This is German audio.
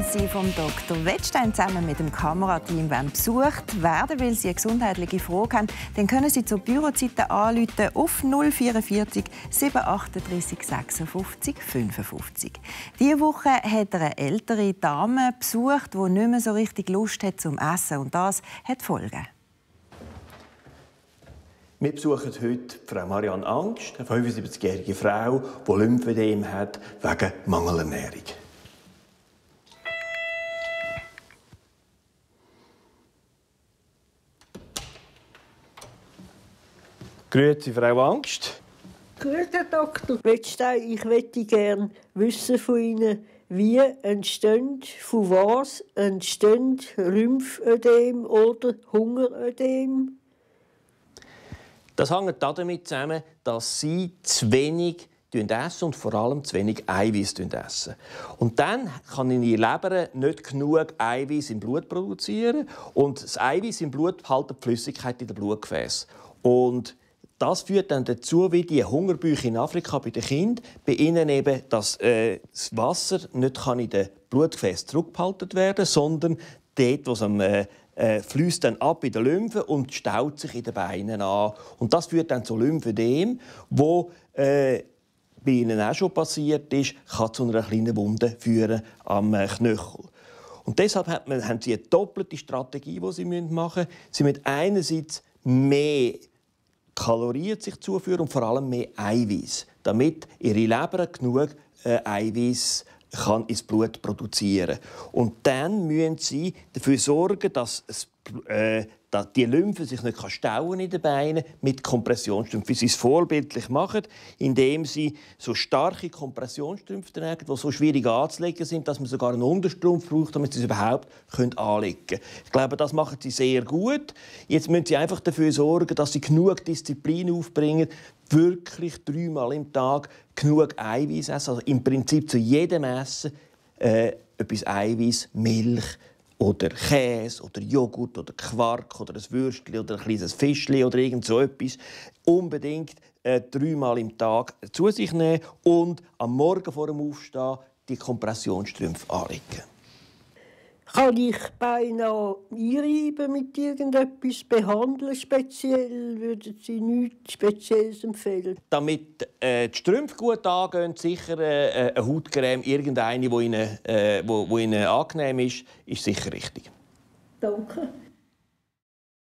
Sie vom Dr. Wettstein zusammen mit dem Kamerateam besucht werden, weil Sie eine gesundheitliche Frage haben, dann können Sie zur Bürozeiten anrufen auf 044 738 56 55. Diese Woche hat er eine ältere Dame besucht, die nicht mehr so richtig Lust hat zum Essen. Und das hat Folgen. Wir besuchen heute Frau Marianne Angst, eine 75-jährige Frau, die Lymphödem hat wegen Mangelernährung. Grüezi, Frau Angst. Grüß Herr Dr. Wettstein, ich möchte gerne wissen von Ihnen, wie entstehen, von was entstehen Lymphödem oder Hungerödem? Das hängt damit zusammen, dass Sie zu wenig essen und vor allem zu wenig Eiweiß essen. Und dann kann in Ihrer Leber nicht genug Eiweiß im Blut produzieren. Und das Eiweiß im Blut hält die Flüssigkeit in den Blutgefäßen. Und das führt dann dazu, wie die Hungerbäuche in Afrika bei den Kindern, bei ihnen eben, dass das Wasser nicht in den Blutgefäßen zurückgehalten werden kann, sondern dort, wo es fließt dann ab in den Lymphen und staut sich in den Beinen an. Und das führt dann zu Lymphödem, wo bei ihnen auch schon passiert ist, kann zu einer kleinen Wunde führen am Knöchel. Und deshalb haben sie eine doppelte Strategie, die sie machen müssen. Sie müssen einerseits mehr Kalorien sich zuführen und vor allem mehr Eiweiß, damit ihre Leber genug Eiweiß ins Blut produzieren kann. Und dann müssen sie dafür sorgen, dass die Lymphe sich nicht stauen in den Beinen mit Kompressionsstrümpfen. Wie sie es vorbildlich machen, indem sie so starke Kompressionsstrümpfe tragen, die so schwierig anzulegen sind, dass man sogar einen Unterstrumpf braucht, damit sie es überhaupt anlegen können. Ich glaube, das machen sie sehr gut. Jetzt müssen sie einfach dafür sorgen, dass sie genug Disziplin aufbringen, wirklich 3-mal im Tag genug Eiweiß essen. Also im Prinzip zu jedem Essen etwas Eiweiß, Milch oder Käse oder Joghurt oder Quark oder ein Würstchen oder ein kleines Fischchen oder irgend so etwas unbedingt 3-mal im Tag zu sich nehmen und am Morgen vor dem Aufstehen die Kompressionsstrümpfe anlegen. Kann ich beinahe einreiben mit irgendetwas behandeln speziell? Würden Sie nichts Spezielles empfehlen? Damit die Strümpfe gut angehen, sicher eine Hautcreme, irgendeine, die Ihnen angenehm ist sicher richtig. Danke.